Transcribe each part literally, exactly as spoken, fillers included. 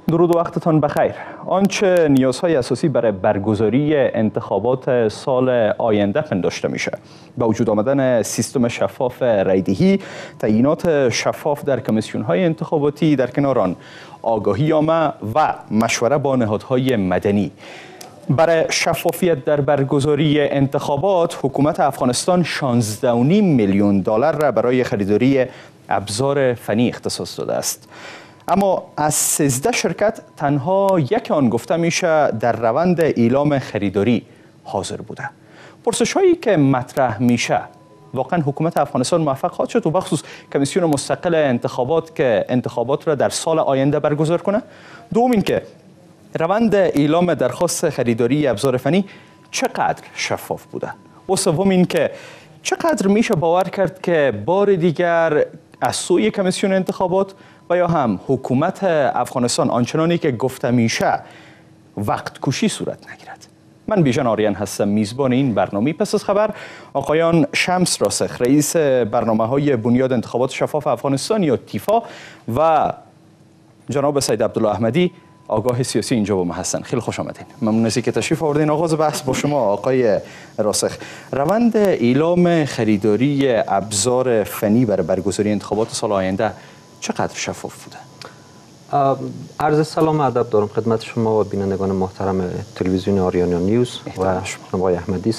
درود و وقتتان بخیر. آنچه نیازهای اساسی برای برگزاری انتخابات سال آینده پنداشته میشه، با وجود آمدن سیستم شفاف رایدهی، تعیینات شفاف در کمیسیون‌های انتخاباتی، در کنار آن آگاهی عامه و مشوره با نهادهای مدنی. برای شفافیت در برگزاری انتخابات، حکومت افغانستان شانزده و نیم میلیون دلار را برای خریداری ابزار فنی اختصاص داده است. اما از سیزده شرکت تنها یک آن گفته میشه در روند اعلام خریداری حاضر بوده. پرسش هایی که مطرح میشه، واقعا حکومت افغانستان موفق خواهد شد و بخصوص کمیسیون مستقل انتخابات که انتخابات را در سال آینده برگزار کنه؟ دوم اینکه روند اعلام درخواست خریداری ابزار فنی چقدر شفاف بوده؟ و سوم اینکه چقدر میشه باور کرد که بار دیگر از سوی کمیسیون انتخابات و یا هم حکومت افغانستان آنچنانی که گفته میشه وقت کشی صورت نگیرد؟ من بیژن آریان هستم، میزبان این برنامه. پس از خبر آقایان شمس راسخ، رئیس برنامه های بنیاد انتخابات شفاف افغانستان یا تیفا، و جناب سید عبدالله احمدی، آگاه سیاسی، اینجا با ما هستن. خیلی خوش آمدین. ممنون از اینکه تشریف آوردین. آغاز بحث با شما آقای راسخ. روند اعلام خریداری ابزار فنی برای برگزاری انتخابات سال آینده چقدر شفاف بوده؟ عرض سلام و ادب دارم خدمت شما و بینندگان محترم تلویزیون آریانا نیوز و آقای احمدی.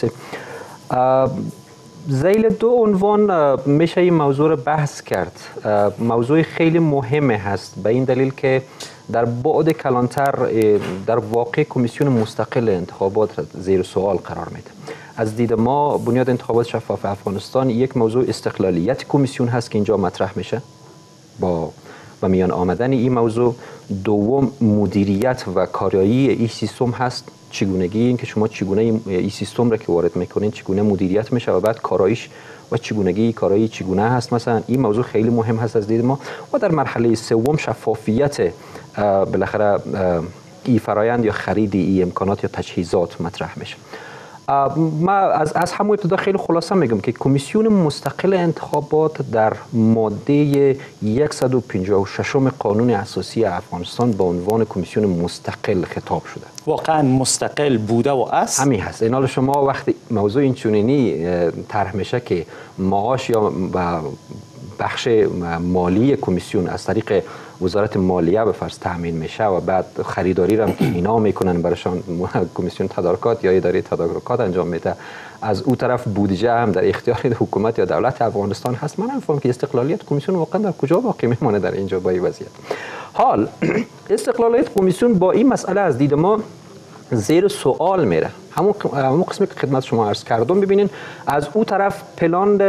ذیل دو عنوان میشه این موضوع رو بحث کرد. موضوع خیلی مهمه هست به این دلیل که در بعد کلانتر در واقع کمیسیون مستقل انتخابات زیر سوال قرار میده. از دید ما بنیاد انتخابات شفاف افغانستان یک موضوع استقلالیت کمیسیون هست که اینجا مطرح میشه با و میان آمدن این موضوع. دوم مدیریت و کارایی این سیستم هست، چگونگی این که شما چگونه این سیستم را که وارد میکنین چگونه مدیریت میشه و بعد کاراییش و چگونگی کارایی چگونه هست. مثلا این موضوع خیلی مهم هست از دید ما. و در مرحله سوم شفافیت بالاخره این فرایند یا خرید این امکانات یا تجهیزات مطرح میشه. ما از از همون ابتدا خیلی خلاصه میگم که کمیسیون مستقل انتخابات در ماده صد و پنجاه و شش قانون اساسی افغانستان به عنوان کمیسیون مستقل خطاب شده. واقعا مستقل بوده و است. همین هست. اینال شما وقتی موضوع این چنینی طرح میشه که معاش یا بخش مالی کمیسیون از طریق وزارت مالیه به فرض تامین میشه و بعد خریداری را که اینا میکنن براشان کمیسیون تدارکات یا اداره تدارکات انجام میده، از او طرف بودجه هم در اختیار حکومت یا دولت افغانستان هست. من نمی‌فهمم که استقلالیت کمیسیون واقعا در کجا باقی میمونه در اینجا با این وضعیت. حال استقلالیت کمیسیون با این مسئله از دید ما زیر سوال میره. همون همون قسمی که خدمت شما عرض کردم. ببینین از او طرف پلان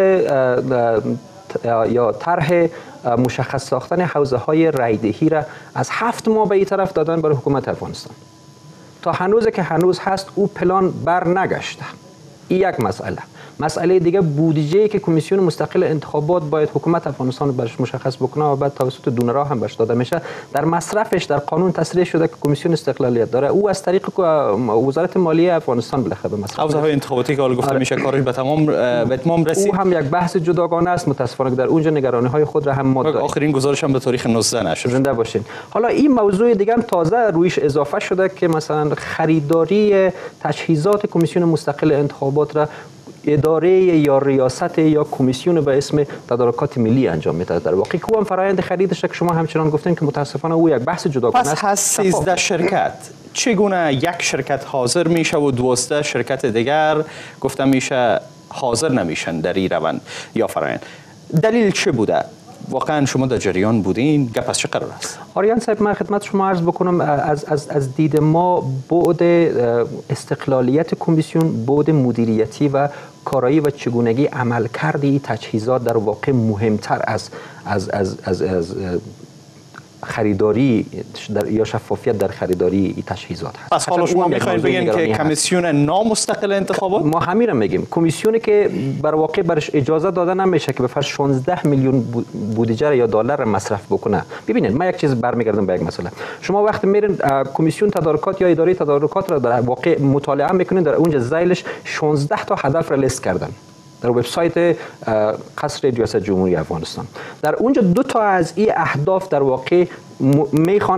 یا طرح مشخص ساختن حوزه های رایدهی را از هفت ماه به این طرف دادن برای حکومت افغانستان. تا هنوز که هنوز هست او پلان بر نگشته. این یک مسئله. مسئله دیگه بودجه‌ای که کمیسیون مستقل انتخابات باید حکومت افغانستان برش مشخص بکنه و بعد توسط دو راه هم برش داده میشه. در مصرفش در قانون تصریح شده که کمیسیون استقلالیت داره. او از طریق وزارت مالیه افغانستان بالاخره به مصرف حوزه های انتخاباتی که حالا گفته میشه کارش به تمام به اتمام رسید. او هم یک بحث جداگانه است. متاسفانه در اونجا نگرانی های خود را هم ما داریم. آخرین گزارش هم به تاریخ نوزده نشر. زنده باشین. حالا این موضوع دیگه هم تازه رویش اضافه شده که مثلا خریداری تجهیزات کمیسیون مستقل انتخابات را اداره یا ریاست یا کمیسیون به اسم تدارکات ملی انجام میده. در واقع که هم فرآیند خریدش که شما همچنان گفتین که متاسفانه او یک بحث جداگانه است. پس هست سیزده شرکت، چگونه یک شرکت حاضر میشه و دوازده شرکت دیگر گفته میشه حاضر نمیشن در این روند یا فرآیند؟ دلیل چه بوده؟ واقعا شما در جریان بودین؟ گپ از چه قرار است؟ آریان صاحب، من خدمت شما عرض بکنم از از از دید ما بعد استقلالیت کمیسیون، بعد مدیریتی و کارایی و چگونگی عملکرد این تجهیزات در واقع مهمتر از از از از, از خریداری در یا شفافیت در خریداری این تجهیزات هست. پس حالا شما میخواین بگین که کمیسیون نامستقل انتخابات؟ ما همین رو میگیم. کمیسیونی که بر واقع برش اجازه داده نمیشه که به فرض شانزده میلیون بودجه یا دلار مصرف بکنه. ببینید من یک چیز برمیگردم به یک مسئله. شما وقتی میرین کمیسیون تدارکات یا اداره تدارکات را در واقع مطالعه میکنین، در اونجا ذیلش شانزده تا هدف را لیست کردن در وبسایت قصر ریاست جمهوری افغانستان. در اونجا دو تا از این اهداف در واقع میخوانه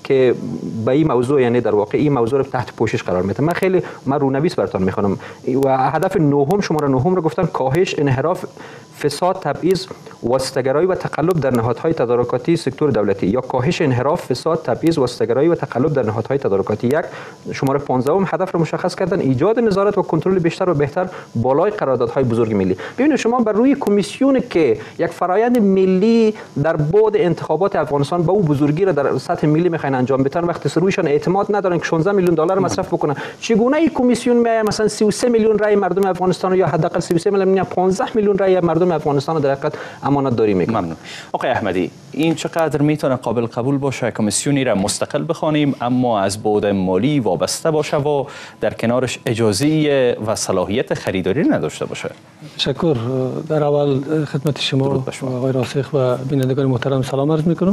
که به این موضوع، یعنی در واقع این موضوع رو تحت پوشش قرار میده. من خیلی من رونویس براتون میخوانم و هدف نهم، شماره نهم رو گفتن کاهش انحراف، فساد، تبعیض، واسطه‌گرایی و تقلب در نهادهای تدارکاتی سکتور دولتی، یا کاهش انحراف، فساد، تبعیض، واسطه‌گرایی و تقلب در نهادهای تدارکاتی. یک شماره پانزده هم هدف رو مشخص کردن ایجاد نظارت و کنترل بیشتر و بهتر بالای قراردادهای بزرگ ملی. ببینید شما بر روی کمیسیون که یک فرایند ملی در بعد انتخابات افغانستان به او بزرگی را در سطح ملی میخواین انجام بدن، وقتی سرویشان اعتماد ندارن که شانزده میلیون دلار مصرف بکنن، چگونه این کمیسیون می مثلا سی و سه میلیون رای مردم افغانستان یا حداقل سی و سه میلیون یا پانزده میلیون رای مردم افغانستان در حقیقت امانت داری میکنه؟ ممنون. آقای احمدی، این چقدر میتونه قابل قبول باشه کمیسیونی را مستقل بخوانیم اما از بعد مالی وابسته باشه و در کنارش اجازه و صلاحیت خریداری نداشته باشه؟ تشکر. در اول خدمت شما آقای راسخ و بینندگان محترم سلام عرض میکنم.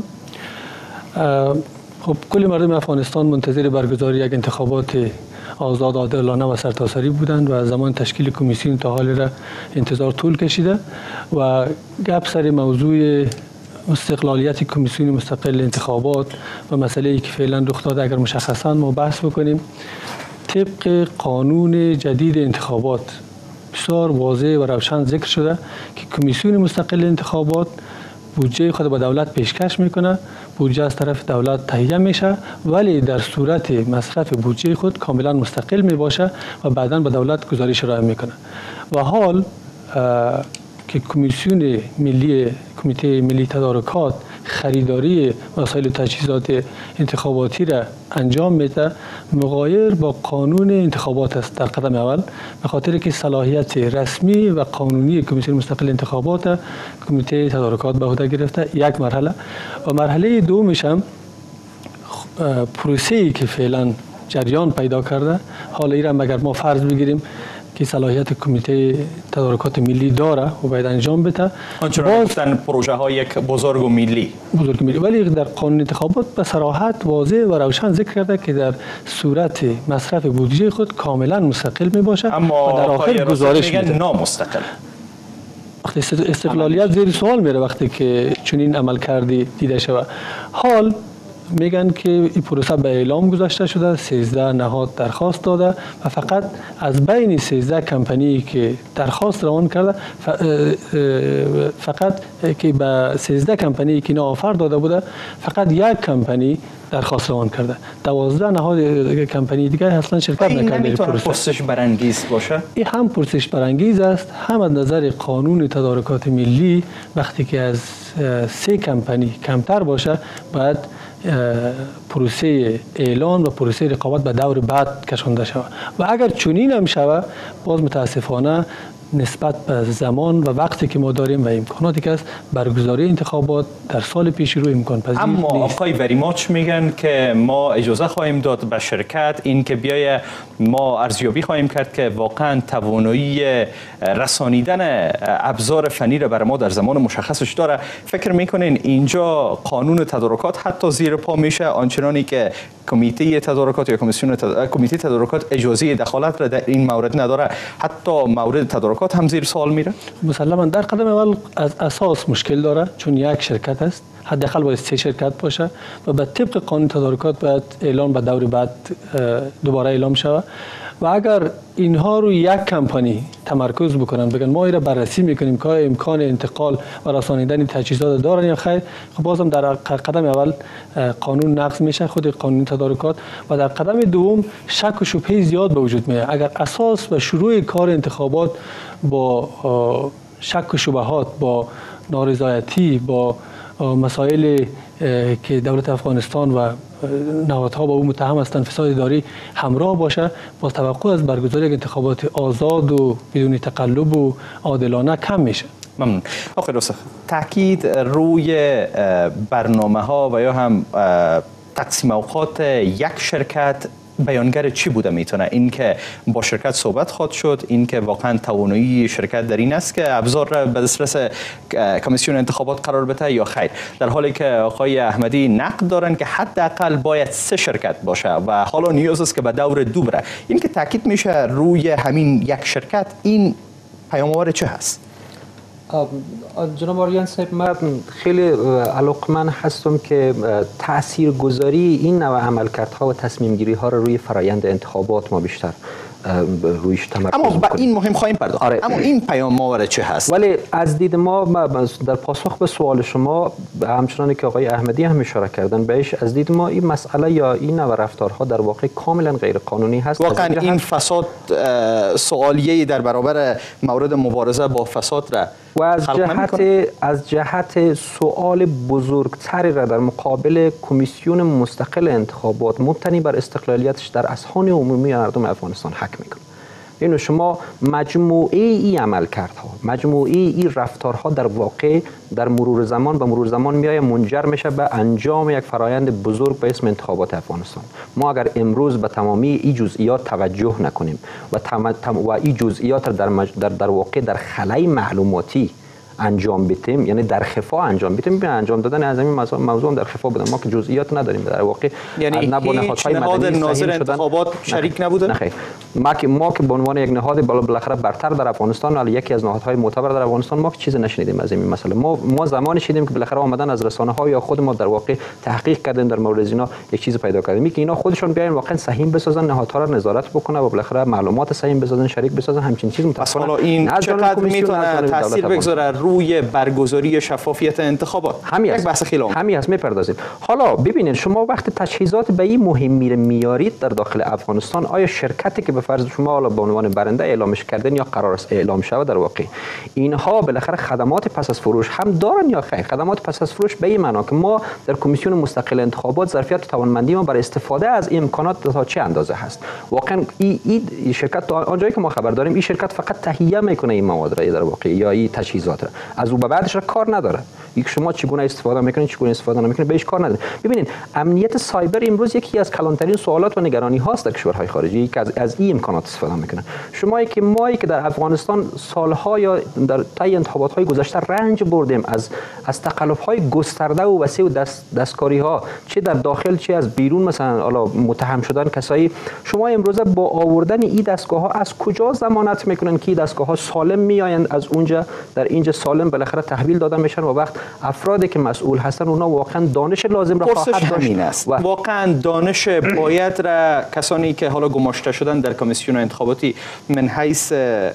خب کل مردم افغانستان منتظر برگزاری یک انتخابات آزاد، عادلانه و سرتاسری بودند و زمان تشکیل کمیسیون تا حال را انتظار طول کشیده و گپ سر موضوع استقلالیت کمیسیون مستقل انتخابات و مسئله که فعلا رخ داده اگر مشخصا ما بحث بکنیم. طبق قانون جدید انتخابات بسیار واضح و روشن ذکر شده که کمیسیون مستقل انتخابات بودجه خود به دولت پیشکش میکنه، بودجه از طرف دولت تهیه میشه، ولی در صورت مصرف بودجه خود کاملا مستقل می باشه و بعدا به دولت گزارش ارائه میکنه. و حال که کمیسیون ملی کمیته ملی تدارکات خریداری وسایل و تجهیزات انتخاباتی را انجام میده، مغایر با قانون انتخابات است در قدم اول، به خاطر که صلاحیت رسمی و قانونی کمیسیون مستقل انتخابات کمیته تدارکات به عهده گرفته. یک مرحله. و مرحله دومش هم پروسه‌ای که فعلا جریان پیدا کرده، حالا ایران اگر ما فرض بگیریم که صلاحیت کمیته تدارکات ملی داره و باید انجام بده، آنچنان گفتن پروژه های یک بزرگ و ملی بزرگ ملی، ولی در قانون انتخابات به صراحت واضح و روشن ذکر کرده که در صورت مصرف بودجه خود کاملا مستقل می باشه، اما و در آخر گزارش میده. نامستقل. وقتی استقلالیت زیر سوال میره وقتی که چنین عمل کردی دیده شود. حال میگن که این پروسه به اعلام گذاشته شده، سیزده نهاد درخواست داده و فقط از بین سیزده کمپانی که درخواست روان کرده، فقط که به سیزده کمپانی که اینا آفر داده بوده، فقط یک کمپانی درخواست روان کرده. دوازده نهاد کمپانی دیگه اصلا شرکت نکرده. این نمیتونه پرسش برانگیز باشه؟ این هم پرسش برانگیز است، هم از نظر قانون تدارکات ملی وقتی که از سه کمپانی کمتر باشه باید پروسه اعلان و پروسه رقابت به دور بعد کشانده شود. و اگر چنین هم شود، باز متاسفانه نسبت به زمان و وقتی که ما داریم و امکاناتی که است، برگزاری انتخابات در سال پیش رو امکان پذیر نیست. اما آقای وریماچ میگن که ما اجازه خواهیم داد به شرکت این که بیایه، ما ارزیابی خواهیم کرد که واقعا توانایی رسانیدن ابزار فنی را برای ما در زمان مشخصش داره. فکر میکنین اینجا قانون تدارکات حتی زیر پا میشه، آنچنانی که کمیته تدارکات یا کمیسیون تد... کمیته تدارکات اجازه دخالت را در این مورد نداره، حتی مورد تدارکات هم زیر سوال میره؟ مسلما در قدم اول از اساس مشکل داره، چون یک شرکت است، حداقل باید سه شرکت باشه و به طبق قانون تدارکات باید اعلان به دور بعد دوباره اعلام شود. و اگر اینها رو یک کمپانی تمرکز بکنن، بگن ما اینا بررسی میکنیم که امکان انتقال و رسانیدن تجهیزات دارن یا خیر، خب بازم در قدم اول قانون نقض میشه، خود قانون تدارکات، و در قدم دوم شک و شبهه زیاد به وجود میاد. اگر اساس و شروع کار انتخابات با شک و شبهات، با نارضایتی، با مسائل که دولت افغانستان و نهادها با او متهم هستند فساد اداری همراه باشه، با توقع از برگزاری انتخابات آزاد و بدون تقلب و عادلانه کم میشه. ممنون. آقای راسخ، تاکید روی برنامه ها و یا هم تقسیم اوقات یک شرکت بیانگر چی بوده میتونه؟ این که با شرکت صحبت خواهد شد، این که واقعا توانایی شرکت در این است که ابزار را به دسترس کمیسیون انتخابات قرار بده یا خیر؟ در حالی که آقای احمدی نقد دارن که حداقل باید سه شرکت باشه و حالا نیاز است که به دور دو بره. این که تاکید میشه روی همین یک شرکت، این پیام‌آور چه هست؟ جناب آریان صاحب، من خیلی علاقمند هستم که تاثیرگذاری این نوع عملکردها و تصمیم گیری ها رو روی فرایند انتخابات ما بیشتر رویش تمرکز اما با کنیم. این مهم خواهیم پرداخت. آره. اما این پیام ما چه هست؟ ولی از دید ما در پاسخ به سوال شما، همچنان که آقای احمدی هم اشاره کردن بهش، از دید ما این مسئله یا این نوع رفتارها در واقع کاملا غیر قانونی هست. واقعا این فساد سوالیه در برابر مورد مبارزه با فساد را و از جهت از جهت سوال بزرگتری را در مقابل کمیسیون مستقل انتخابات مبتنی بر استقلالیتش در اذهان عمومی مردم افغانستان حک میکنه. اینو شما مجموعه ای عملکردها، مجموعه ای رفتارها در واقع در مرور زمان و مرور زمان میایه منجر میشه به انجام یک فرایند بزرگ به اسم انتخابات افغانستان. ما اگر امروز به تمامی این جزئیات توجه نکنیم و تم... تم... و این جزئیات در, مج... در در واقع در خلای معلوماتی انجام بدیم، یعنی در خفا انجام بدیم، ببین انجام دادن از این موضوع در خفا بودن، ما که جزئیات نداریم در واقع، یعنی هیچ نهاد ناظر انتخابات شریک نبوده؟ نه خیر، ما که ما که به عنوان یک نهاد بالاخره برتر در افغانستان، ولی یکی از نهادهای معتبر در افغانستان، ما که چیزی نشنیدیم از این مسئله. ما ما زمانی شنیدیم که بالاخره آمدن از رسانه‌ها یا خود ما در واقع تحقیق کردیم در مورد اینا یک چیز پیدا کردیم که اینا خودشون بیاین واقعا سهیم بسازن، نهادها را نظارت بکنه و بالاخره معلومات سهیم بسازن، شریک بسازن، همچین چیز متأسفانه این چقدر میتونه تاثیر بگذاره روی برگزاری شفافیت انتخابات؟ همین یک بحث خیلی مهمه. همین است میپردازیم. حالا ببینید شما وقتی تجهیزات به این مهمی رو میارید در داخل افغانستان، آیا شرکتی که به فرض شما حالا به عنوان برنده اعلامش کردن یا قرار است اعلام شود، در واقع اینها بالاخره خدمات پس از فروش هم دارن یا خیر؟ خدمات پس از فروش به این معنا که ما در کمیسیون مستقل انتخابات ظرفیت و توانمندی ما برای استفاده از این امکانات تا چه اندازه هست؟ واقعا این ای شرکت تا آنجایی که ما خبر داریم این شرکت فقط تهیه میکنه این مواد را در واقع یا این تجهیزات را، از او به بعدش را کار نداره. یک شما چگونه استفاده میکنید چگونه استفاده نمیکنید بهش کار نداره. ببینید امنیت سایبر امروز یکی از کلانترین سوالات و نگرانی هاست در کشورهای خارجی که از, از این امکانات استفاده میکنن. شما که ما که در افغانستان سالها یا در طی انتخابات های گذشته رنج بردیم از از تقلب های گسترده و وسیع و دست دستکاری ها، چه در داخل چه از بیرون، مثلا حالا متهم شدن کسایی، شما امروز با آوردن این دستگاه ها از کجا ضمانت میکنن که این دستگاه ها سالم میآیند از اونجا در اینجا سالم بالاخره تحویل داده میشن و وقت افرادی که مسئول هستن اونا واقعا دانش لازم را خواهد داشت است. و واقعا دانش باید را کسانی که حالا گماشته شدن در کمیسیون انتخاباتی من حیث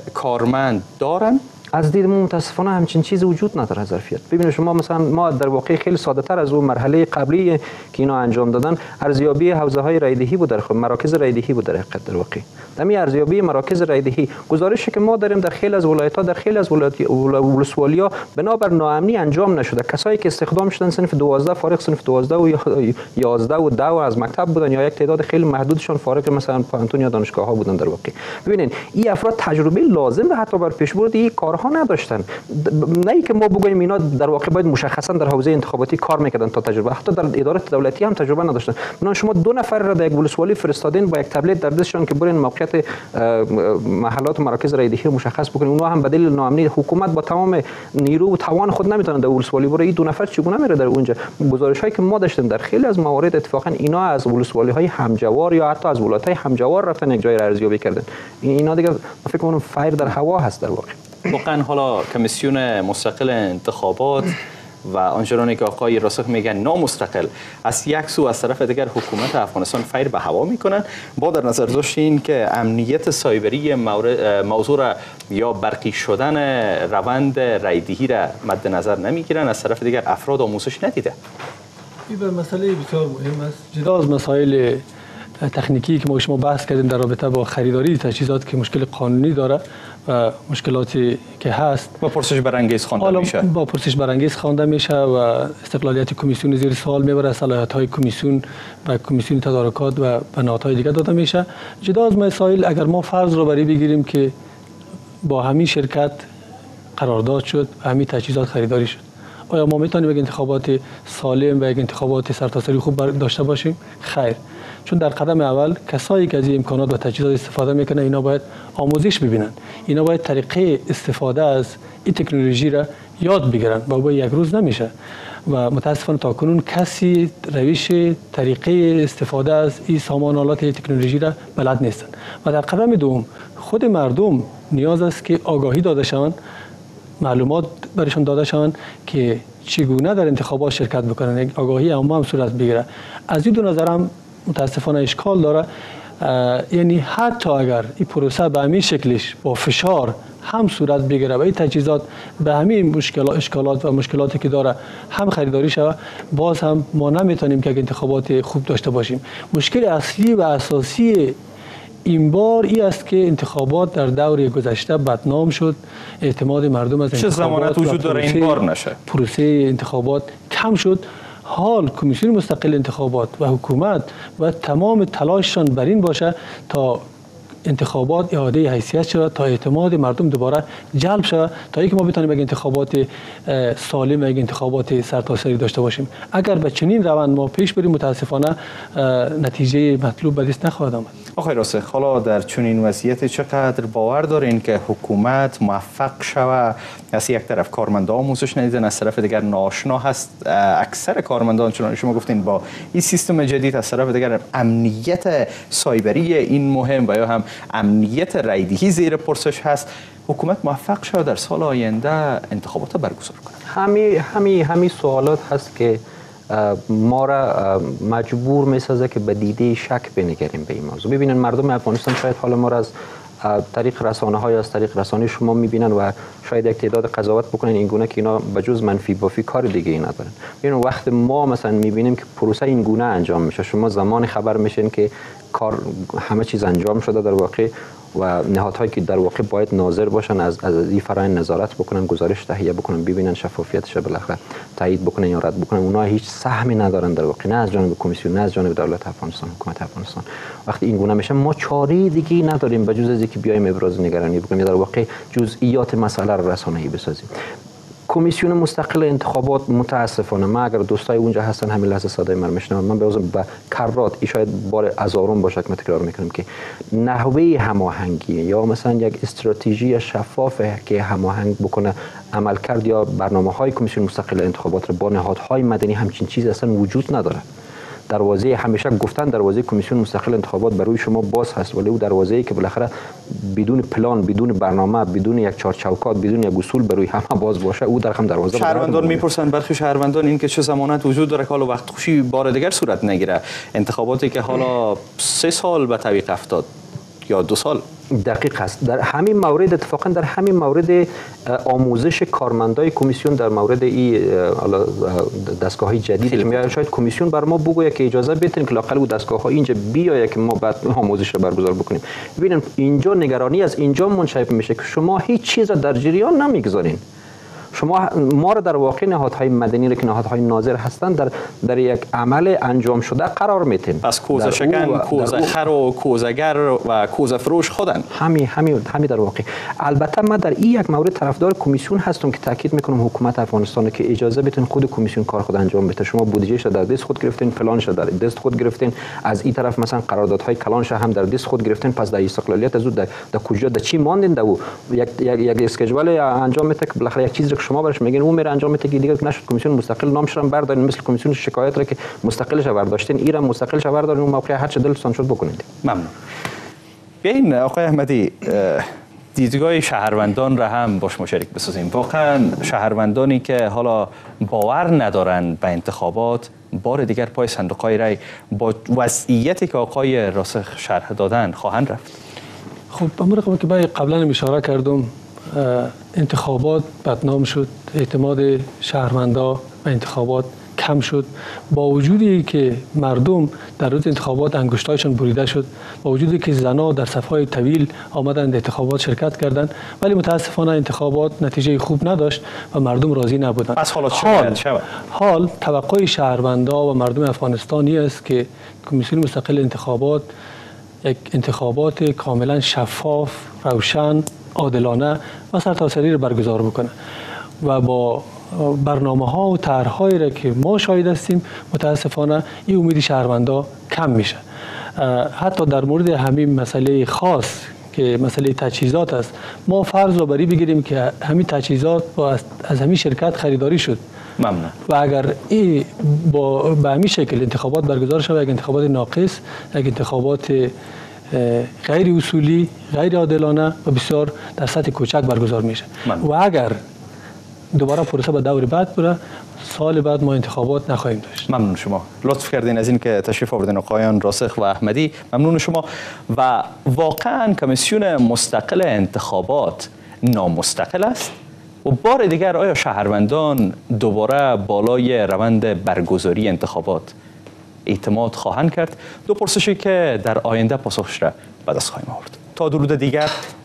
کارمند دارن؟ از دید ما متاسفانه همچین چیزی وجود نداره ظرفیت. ببینید شما مثلا ما در واقع خیلی ساده تر از اون مرحله قبلی که اینا انجام دادن، ارزیابی حوزه های رایدهی بود، در مراکز رایدهی بود در حقیقت. در واقع دمی ارزیابی مراکز رایدهی گزارشی که ما داریم در خیلی از ولایت‌ها، در خیلی از ولسوالی‌ها بنابر ناامنی انجام نشده، کسایی که استخدام شدن صنف دوازده فارغ صنف دوازده و یازده و ده از مکتب بودن یا یک تعداد خیلی محدودشون فارغ مثلا پانتون یا دانشگاه‌ها بودن. در واقع ببینید این افراد تجربه لازم به حتی بر پیشبرد این کار ها نداشتن. نه ای که ما بگوییم اینا در واقع باید مشخصا در حوزه انتخاباتی کار میکردن تا تجربه، حتی در ادارات دولتی هم تجربه نداشتن. من شما دو نفر را در یک ولسوالی فرستادین با یک تبلت در دستشون که برین موقعیت محلات و مراکز رایدهی رو مشخص بکنین، اونها هم بدل ناامنی حکومت با تمام نیرو و توان خود نمیتونن در ولسوالی بره. این دو نفر چگونه میره در اونجا؟ گزارش هایی که ما داشتیم در خیلی از موارد اتفاقا اینا از ولسوالی های همجوار یا حتی از ولایت های همجوار رفتن یک جای را ارزیابی کردن. اینا دیگه فکر کنم فایر در هوا هست در واقع. واقعا حالا کمیسیون مستقل انتخابات و آنچنانی که آقای راسخ میگن نامستقل، از یک سو از طرف دیگر حکومت افغانستان فیر به هوا میکنن. با در نظر داشتین که امنیت سایبری موضوع را یا برقی شدن روند رایدهی را مد نظر نمیگیرن، از طرف دیگر افراد آموزش ندیده. این مسئله بسیار مهم است. جدا از مسائل تکنیکی که ما شما بحث کردیم در رابطه با خریداری تجهیزات که مشکل قانونی داره و مشکلاتی که هست با پرسش برانگیز خوانده میشه با پرسش برانگیز خوانده میشه و استقلالیت کمیسیون زیر سوال میبره، صلاحیت های کمیسیون و کمیسیون تدارکات و بناهای دیگه داده میشه. جدا از مسائل اگر ما فرض رو بری بگیریم که با همین شرکت قرارداد شد و همین تجهیزات خریداری شد، آیا ما میتونیم یک انتخابات سالم و یک انتخابات سرتاسری خوب داشته باشیم؟ خیر. چون در قدم اول کسایی که از این امکانات و تجهیزات استفاده میکنن اینا باید آموزش ببینن، اینا باید طریقه استفاده از این تکنولوژی را یاد بگیرن و با یک روز نمیشه و متاسفانه تاکنون کسی روش طریقه استفاده از این سامان آلات تکنولوژی را بلد نیستن. و در قدم دوم خود مردم نیاز است که آگاهی داده شوند، معلومات برشان داده شوند که چگونه در انتخابات شرکت بکنن، یک آگاهی عامه هم صورت بگیره. از این دو نظرم متاسفانه اشکال داره. یعنی حتی اگر این پروسه به همین شکلش با فشار هم صورت بگیره و این تجهیزات به همین مشکلات اشکالات و مشکلاتی که داره هم خریداری شود، باز هم ما نمیتونیم که انتخابات خوب داشته باشیم. مشکل اصلی و اساسی این بار این است که انتخابات در دور گذشته بدنام شد، اعتماد مردم از چه ضمانت وجود داره این بار نشه؟ پروسه انتخابات کم شد. حال کمیسیون مستقل انتخابات و حکومت و تمام تلاششان بر این باشه تا انتخابات اعاده حیثیت شود، تا اعتماد مردم دوباره جلب شود، تا اینکه ما بتونیم یک انتخابات سالم، یک انتخابات سرتاسری داشته باشیم. اگر به چنین روند ما پیش بریم متاسفانه نتیجه مطلوب به دست نخواهد آمد. آقای راسخ، حالا در چنین وضعیت چقدر باور دارین که حکومت موفق شود؟ از یک طرف کارمندان آموزش ندیدن، از طرف دیگر ناآشنا هست اکثر کارمندان، چون شما گفتین با این سیستم جدید، از طرف دیگر امنیت سایبری این مهم و یا هم امنیت رایدهی زیر پرسش هست. حکومت موفق شود در سال آینده انتخابات برگزار کنه؟ همین همین همین سوالات هست که ما را مجبور میسازه که به دیده شک بنگریم به این موضوع. ببینن مردم افغانستان شاید حالا ما را از طریق رسانه های از طریق رسانه شما میبینن و شاید یک تعداد قضاوت بکنن این گونه که اینا به جز منفی بافی کار دیگه ای ندارن. ببین وقت ما مثلا میبینیم که پروسه این گونه انجام میشه، شما زمان خبر میشین که کار همه چیز انجام شده در واقع و نهادهایی که در واقع باید ناظر باشن از از این فرآیند نظارت بکنن، گزارش تهیه بکنن، ببینن شفافیتش بالاخره تایید بکنن یا رد بکنن. اونها هیچ سهمی ندارن در واقع، نه از جانب کمیسیون نه از جانب دولت افغانستان، حکومت افغانستان. وقتی این گونه میشه ما چاره دیگه نداریم به جز از اینکه بیایم ابراز نگرانی بکنیم، در واقع جزئیات مسئله رو رسانه‌ای بسازیم. کمیسیون مستقل انتخابات متاسفانه، ما اگر دوستای اونجا هستن همین لحظه صدای من میشنون، من به به کرات این شاید بار هزارم باشه که تکرار میکنم که نحوه هماهنگی یا مثلا یک استراتژی شفافه که هماهنگ بکنه عملکرد یا برنامه‌های کمیسیون مستقل انتخابات رو با نهادهای مدنی، همچین چیزی اصلا وجود نداره. دروازه همیشه گفتن دروازه کمیسیون مستقل انتخابات برای شما باز هست، ولی او دروازه‌ای که بالاخره بدون پلان، بدون برنامه، بدون یک چارچوکات، بدون یک اصول برای همه باز باشه، او در هم دروازه. شهروندان میپرسن، برخی شهروندان این که چه ضمانت وجود داره که حالا وقت خوشی بار دیگر صورت نگیره، انتخاباتی که حالا سه سال به تعویق افتاد یا دو سال. دقیق است. در همین مورد اتفاقا در همین مورد آموزش کارمندای کمیسیون در مورد این دستگاه‌های جدید که میاد، شاید کمیسیون بر ما بگوید که اجازه بدین که لاقل دستگاه‌ها اینجا بیاید که ما بعد آموزش رو برگزار بکنیم. ببینید اینجا نگرانی از اینجا منشأ میشه که شما هیچ چیز در جریان نمیگذارین. شما ما را در واقع نهادهای مدنی را که نهادهای ناظر هستند در در یک عمل انجام شده قرار میتین. پس کوزه شکن، کوزه خر و کوزه‌گر و کوزه فروش خودن. همین همین همین در واقع. البته من در این یک مورد طرفدار کمیسیون هستم که تاکید میکنم حکومت افغانستان که اجازه بدین خود کمیسیون کار خود انجام بده. شما بودجهش در دست خود گرفتین، پلانش در دست خود گرفتین، از این طرف مثلا قراردادهای کلانش هم در دست خود گرفتین، پس در استقلالیت از در کجا در چی ماندین در یک یک یک اسکیجول انجام میده که بالاخره یک چیزی شما برش میگین اون میره انجام میده که دیگه نشد کمیسیون مستقل نامش رو بردارین، مثل کمیسیون شکایت را که مستقلش برداشتین ایران مستقلش بردارین، اون موقع هر چه دلتون شد بکنید. ممنون. بیاین آقای احمدی دیدگاه شهروندان را هم باش مشارک بسازیم. واقعا شهروندانی که حالا باور ندارن به انتخابات بار دیگر پای صندوق‌های رای با وضعیتی که آقای راسخ شرح دادن خواهند رفت. خب امر که من قبلا اشاره کردم، انتخابات بدنام شد، اعتماد شهروندا به انتخابات کم شد، با وجودی که مردم در روز انتخابات انگشتایشان بریده شد، با وجودی که زنها در صفهای طویل آمدند انتخابات شرکت کردند، ولی متاسفانه انتخابات نتیجه خوب نداشت و مردم راضی نبودند. پس حالا حال, حال, حال توقع شهروندا و مردم افغانستانی است که کمیسیون مستقل انتخابات یک انتخابات کاملا شفاف، روشن، عادلانه و سرتاسری را برگزار بکنه و با برنامه ها و طرح‌هایی را که ما شاهد هستیم متاسفانه این امید شهروندا کم میشه. حتی در مورد همین مسئله خاص که مسئله تجهیزات است، ما فرض را بری بگیریم که همین تجهیزات از همین شرکت خریداری شد. ممنون. و اگر این با به همین شکل انتخابات برگزار شود، یک انتخابات ناقص، یک انتخابات غیر اصولی، غیر عادلانه و بسیار در سطح کوچک برگزار میشه. و اگر دوباره پروسه به دور بعد بره، سال بعد ما انتخابات نخواهیم داشت. ممنون شما، لطف کردین از این که تشریف آوردین آقایان راسخ و احمدی. ممنون شما. و واقعا کمیسیون مستقل انتخابات نامستقل است؟ و بار دیگر آیا شهروندان دوباره بالای روند برگزاری انتخابات اعتماد خواهند کرد؟ دو پرسشی که در آینده پاسخش را به دست خواهیم آورد. تا درود دیگر،